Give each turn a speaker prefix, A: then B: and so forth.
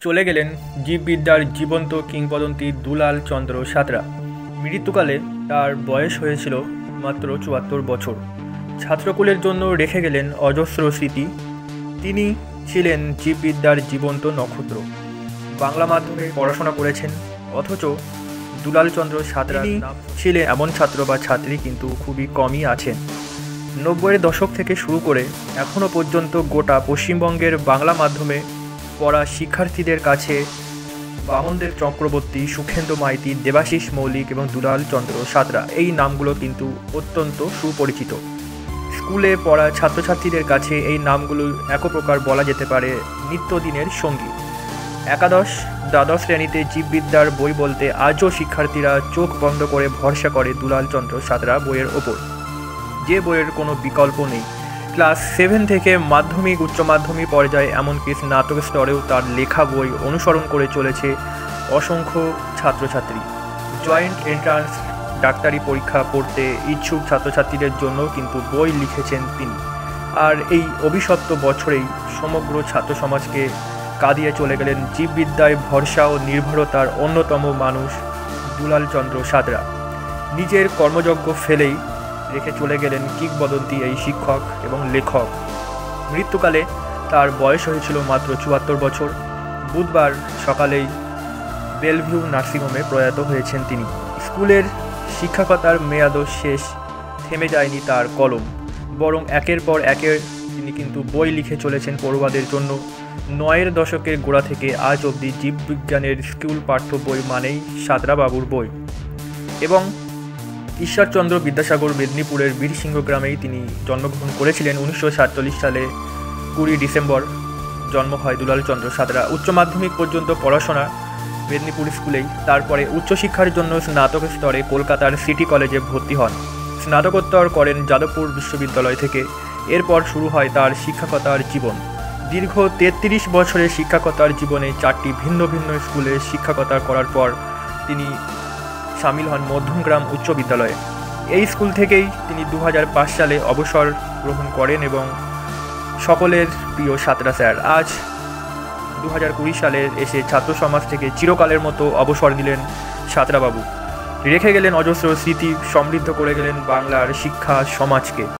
A: চলে গেলেন জীববিদ্যার জীবন্ত কিংবদন্তি দুলাল চন্দ্র সাঁতরা। মৃত্যুকালে তার বয়স হয়েছিল মাত্র ৭৪ বছর। ছাত্রকুলের জন্য রেখে গেলেন অজস্র স্মৃতি। তিনি ছিলেন জীববিদ্যার জীবন্ত নক্ষত্র। বাংলা মাধ্যমে পড়াশোনা করেছেন, অথচ দুলাল চন্দ্র সাঁতরা ছিলেন এমন ছাত্র বা ছাত্রী কিন্তু খুবই কমই আছেন। ৯০-এর দশক থেকে শুরু করে এখনও পর্যন্ত গোটা পশ্চিমবঙ্গের বাংলা মাধ্যমে পড়া শিক্ষার্থীদের কাছে বামনদেব চক্রবর্তী, সুখেন্দু মাইতি, দেবাশিস মৌলিক এবং দুলাল চন্দ্র সাঁতরা এই নামগুলো কিন্তু অত্যন্ত সুপরিচিত। স্কুলে পড়া ছাত্রছাত্রীদের কাছে এই নামগুলো এক প্রকার বলা যেতে পারে নিত্যদিনের সঙ্গী। একাদশ দ্বাদশ শ্রেণীতে জীববিদ্যার বই বলতে আজও শিক্ষার্থীরা চোখ বন্ধ করে ভরসা করে দুলাল চন্দ্র সাঁতরা বইয়ের ওপর, যে বইয়ের কোনো বিকল্প নেই। ক্লাস 7 থেকে মাধ্যমিক উচ্চ মাধ্যমিক পর্যায়ে এমনকি স্নাতক স্তরেও তার লেখা বই অনুসরণ করে চলেছে অসংখ্য ছাত্রছাত্রী। জয়েন্ট এন্ট্রান্স ডাক্তারি পরীক্ষা পড়তে ইচ্ছুক ছাত্রছাত্রীদের জন্য কিন্তু বই লিখেছেন তিনি। আর এই অভিশপ্ত বছরেই সমগ্র ছাত্র সমাজকে কাঁদিয়ে চলে গেলেন জীববিদ্যায় ভরসা ও নির্ভরতার অন্যতম মানুষ দুলাল চন্দ্র সাঁতরা। নিজের কর্মযজ্ঞ ফেলেই রেখে চলে গেলেন কিংবদন্তি এই শিক্ষক এবং লেখক। মৃত্যুকালে তার বয়স হয়েছিল মাত্র ৭৪ বছর। বুধবার সকালেই বেলভিউ নার্সিংহোমে প্রয়াত হয়েছেন তিনি। স্কুলের শিক্ষকতার মেয়াদও শেষ, থেমে যায়নি তার কলম, বরং একের পর একের তিনি কিন্তু বই লিখে চলেছেন পড়ুয়াদের জন্য। ৯-এর দশকের গোড়া থেকে আজ অবধি জীববিজ্ঞানের স্কুল পাঠ্য বই মানেই সাঁতরা বাবুর বই। এবং ঈশ্বরচন্দ্র বিদ্যাসাগর মেদিনীপুরের বীরসিংহ গ্রামেই তিনি জন্মগ্রহণ করেছিলেন। ১৯৪৭ সালে ২০ ডিসেম্বর জন্ম হয় দুলাল চন্দ্র সাঁতরা। উচ্চ মাধ্যমিক পর্যন্ত পড়াশোনা মেদিনীপুর স্কুলেই। তারপরে উচ্চশিক্ষার জন্য স্নাতক স্তরে কলকাতার সিটি কলেজে ভর্তি হন। স্নাতকোত্তর করেন যাদবপুর বিশ্ববিদ্যালয় থেকে। এরপর শুরু হয় তার শিক্ষকতার জীবন। দীর্ঘ ৩৩ বছরের শিক্ষকতার জীবনে ৪টি ভিন্ন ভিন্ন স্কুলে শিক্ষকতা করার পর তিনি সামিল হন মধ্যমগ্রাম উচ্চ বিদ্যালয়ে। এই স্কুল থেকেই তিনি ২০০৫ সালে অবসর গ্রহণ করেন এবং সকলের প্রিয় সাঁতরা স্যার আজ ২০২০ সালে এসে ছাত্র সমাজ থেকে চিরকালের মতো অবসর নিলেন সাঁতরা বাবু। রেখে গেলেন অজস্র স্মৃতি, সমৃদ্ধ করে গেলেন বাংলার শিক্ষা সমাজকে।